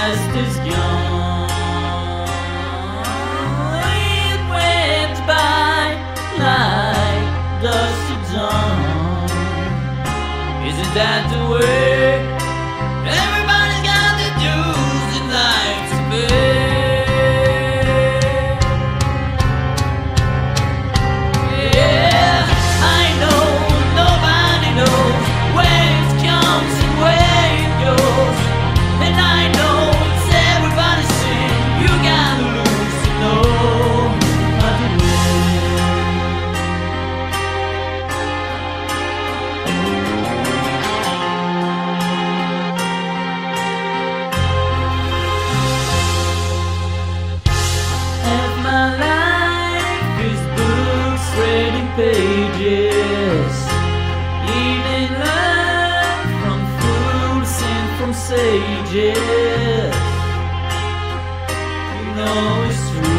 past is gone. It went by like dust to dawn. Isn't that the way everybody's got the dues in life to pay? Yeah, I know nobody knows where it comes and where it goes, and I know it's everybody's sin. You gotta lose to know how to win. Half my life is books, reading pages, eating love from fruits and from sages. You know it's true.